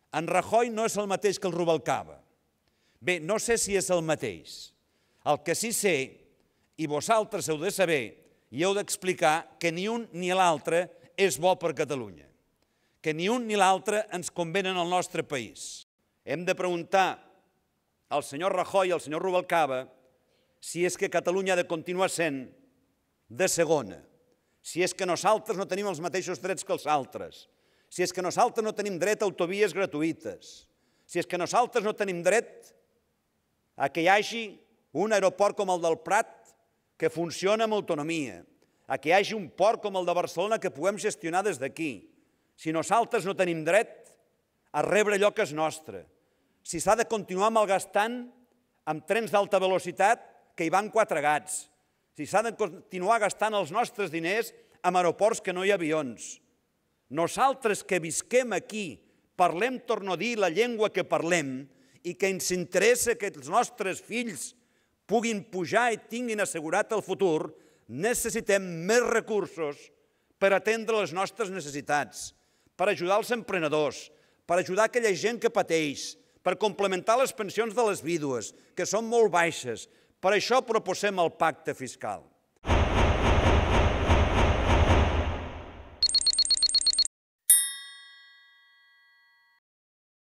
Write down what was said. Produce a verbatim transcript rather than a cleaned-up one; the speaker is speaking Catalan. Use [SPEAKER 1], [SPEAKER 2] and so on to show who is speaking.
[SPEAKER 1] En Rajoy no és el mateix que el Rubalcaba. Bé, no sé si és el mateix. El que sí sé, i vosaltres heu de saber, i heu d'explicar que ni un ni l'altre és bo per Catalunya, que ni un ni l'altre ens convenen al nostre país. Hem de preguntar al senyor Rajoy i al senyor Rubalcaba si és que Catalunya ha de continuar sent de segona, si és que nosaltres no tenim els mateixos drets que els altres, si és que nosaltres no tenim dret a autovies gratuïtes, si és que nosaltres no tenim dret a que hi hagi un aeroport com el del Prat que funciona amb autonomia, a que hi hagi un port com el de Barcelona que puguem gestionar des d'aquí, si nosaltres no tenim dret a rebre allò que és nostre, si s'ha de continuar malgastant amb trens d'alta velocitat que hi van quatre gats, si s'ha de continuar gastant els nostres diners amb aeroports que no hi ha avions. Nosaltres que visquem aquí, parlem, torno a dir, la llengua que parlem i que ens interessa que els nostres fills puguin pujar i tinguin assegurat el futur, necessitem més recursos per atendre les nostres necessitats, per ajudar els emprenedors, per ajudar aquella gent que pateix, per complementar les pensions de les vídues, que són molt baixes. Per això proposem el pacte fiscal.